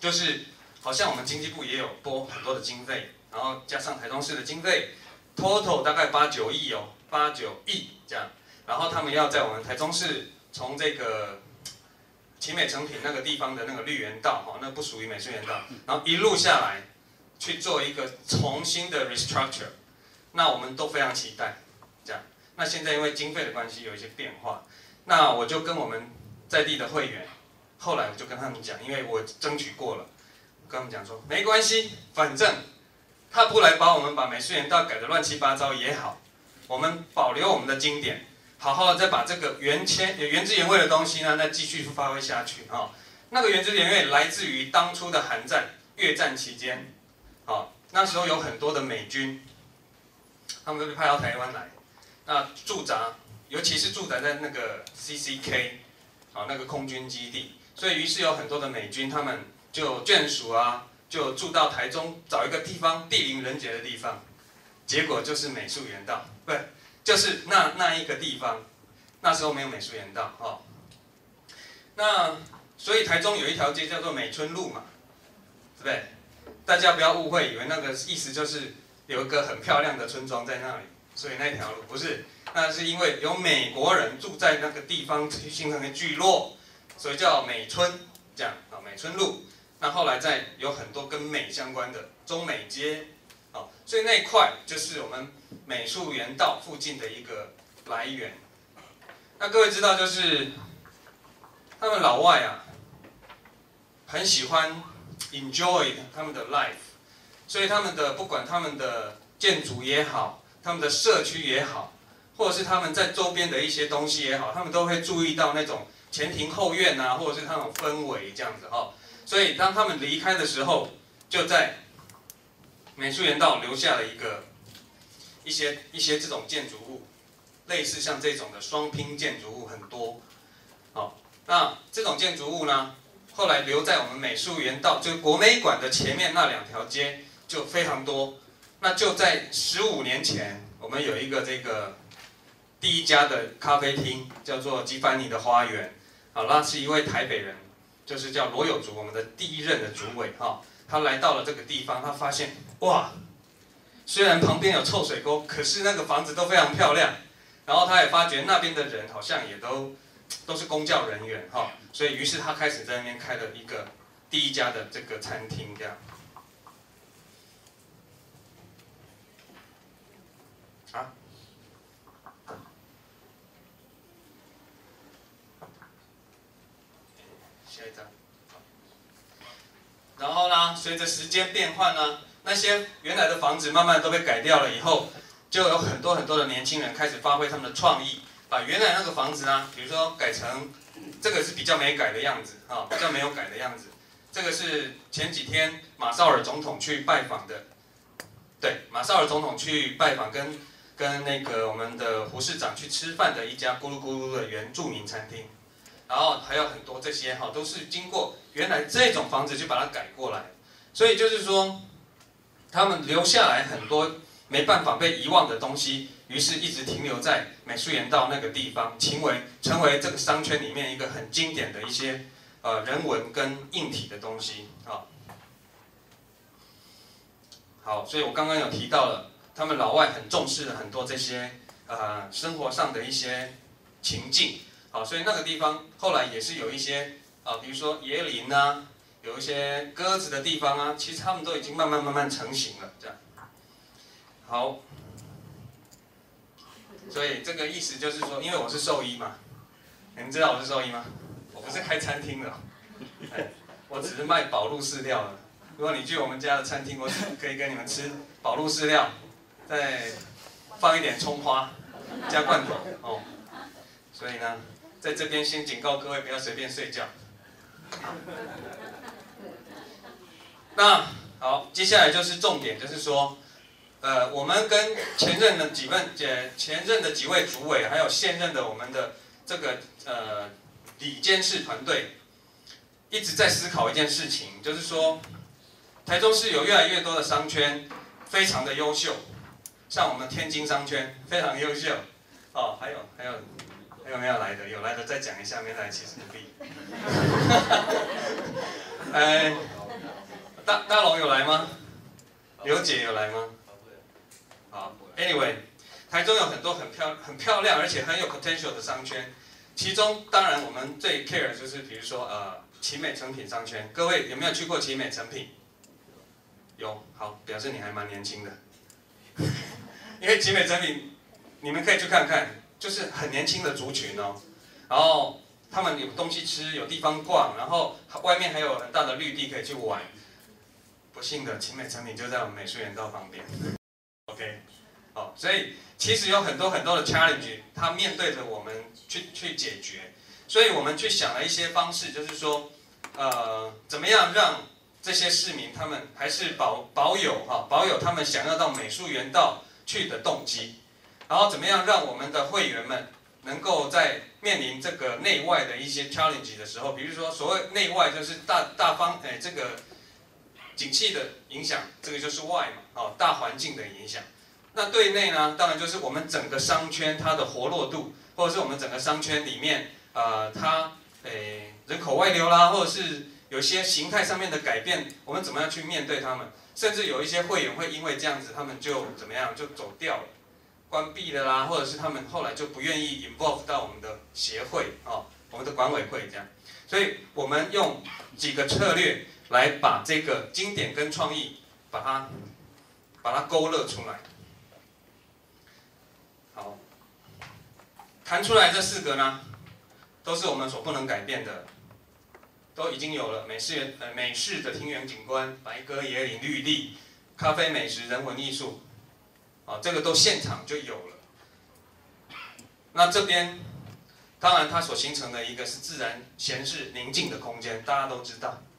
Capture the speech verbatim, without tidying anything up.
就是好像我们经济部也有拨很多的经费，然后加上台中市的经费 ，total 大概八九亿哦，八九亿这样。然后他们要在我们台中市从这个奇美成品那个地方的那个绿园道，哈，那不属于美术园道，然后一路下来去做一个重新的 restructure， 那我们都非常期待，这样。那现在因为经费的关系有一些变化，那我就跟我们在地的会员，后来我就跟他们讲，因为我争取过了，跟他们讲说没关系，反正他不来把我们把美术园道改得乱七八糟也好，我们保留我们的经典。好好的再把这个原先原汁原味的东西呢，再继续发挥下去啊、哦。那个原汁原味来自于当初的韩战、越战期间，啊、哦，那时候有很多的美军，他们都被派到台湾来，那驻扎，尤其是驻扎在那个 C C K， 啊、哦，那个空军基地，所以于是有很多的美军，他们就眷属啊，就住到台中，找一个地方地灵人杰的地方，结果就是美术园道，不。就是那那一个地方，那时候没有美术园道哦。那所以台中有一条街叫做美村路嘛，对不对？大家不要误会，以为那个意思就是有一个很漂亮的村庄在那里，所以那条路不是，那是因为有美国人住在那个地方形成的聚落，所以叫美村这样啊，美村路。那后来再有很多跟美相关的中美街。哦，所以那一块就是我们美术园道附近的一个来源。那各位知道，就是他们老外啊，很喜欢 enjoy 他们的 life， 所以他们的不管他们的建筑也好，他们的社区也好，或者是他们在周边的一些东西也好，他们都会注意到那种前庭后院啊，或者是那种氛围这样子哈、哦。所以当他们离开的时候，就在美术园道留下了一个一些一些这种建筑物，类似像这种的双拼建筑物很多。好，那这种建筑物呢，后来留在我们美术园道，就是国美馆的前面那两条街就非常多。那就在十五年前，我们有一个这个第一家的咖啡厅，叫做吉凡尼的花园。好，那是一位台北人，就是叫罗有竹，我们的第一任的主委哈。他来到了这个地方，他发现哇，虽然旁边有臭水沟，可是那个房子都非常漂亮。然后他也发觉那边的人好像也都都是公教人员哈，所以于是他开始在那边开了一个第一家的这个餐厅这样。啊？下一张。然后呢，随着时间变换呢，那些原来的房子慢慢都被改掉了以后，就有很多很多的年轻人开始发挥他们的创意，把原来那个房子呢，比如说改成这个是比较没改的样子啊，比较没有改的样子。这个是前几天马绍尔总统去拜访的，对，马绍尔总统去拜访跟跟那个我们的胡市长去吃饭的一家咕噜咕噜的原住民餐厅。然后还有很多这些哈，都是经过原来这种房子就把它改过来，所以就是说，他们留下来很多没办法被遗忘的东西，于是一直停留在美术园道那个地方，成为成为这个商圈里面一个很经典的一些呃人文跟硬体的东西啊。好，所以我刚刚有提到了，他们老外很重视了很多这些呃生活上的一些情境。好，所以那个地方后来也是有一些啊，比如说椰林啊，有一些鸽子的地方啊，其实他们都已经慢慢慢慢成型了，这样。好，所以这个意思就是说，因为我是兽医嘛，你们知道我是兽医吗？我不是开餐厅的，哎，我只是卖保鹿饲料的。如果你去我们家的餐厅，我只可以跟你们吃保鹿饲料，再放一点葱花，加罐头哦。所以呢。在这边先警告各位不要随便睡觉。那好，接下来就是重点，就是说，呃，我们跟前任的几位、前任的几位主委，还有现任的我们的这个呃理监事团队，一直在思考一件事情，就是说，台中市有越来越多的商圈，非常的优秀，像我们天津商圈非常优秀，哦，还有还有。还有没有来的？有来的再讲一下，没来其实不必。呃， 大大龙有来吗？刘姐有来吗？好 ，Anyway， 台中有很多很漂很漂亮而且很有 potential 的商圈，其中当然我们最 care 的就是比如说呃奇美诚品商圈，各位有没有去过奇美诚品？有，好，表示你还蛮年轻的，因为奇美诚品你们可以去看看，就是很年轻的族群哦，然后他们有东西吃，有地方逛，然后外面还有很大的绿地可以去玩。不幸的，奇美诚品就在我们美术园道旁边。OK， 好，所以其实有很多很多的 challenge， 它面对着我们去去解决，所以我们去想了一些方式，就是说，呃，怎么样让这些市民他们还是保保有哈保有他们想要到美术园道去的动机，然后怎么样让我们的会员们能够在面临这个内外的一些 challenge 的时候，比如说所谓内外就是大大方哎这个。景气的影响，这个就是外嘛，哦，大环境的影响。那对内呢，当然就是我们整个商圈它的活络度，或者是我们整个商圈里面，呃，它诶人口外流啦，或者是有一些形态上面的改变，我们怎么样去面对他们？甚至有一些会员会因为这样子，他们就怎么样就走掉了，关闭了啦，或者是他们后来就不愿意 involve 到我们的协会哦，我们的管委会这样。所以我们用几个策略。来把这个经典跟创意，把它把它勾勒出来。好，谈出来这四个呢，都是我们所不能改变的，都已经有了美式呃美式的庭园景观、白鸽野岭绿地、咖啡美食、人文艺术，啊，这个都现场就有了。那这边，当然它所形成的一个是自然闲适宁静的空间，大家都知道。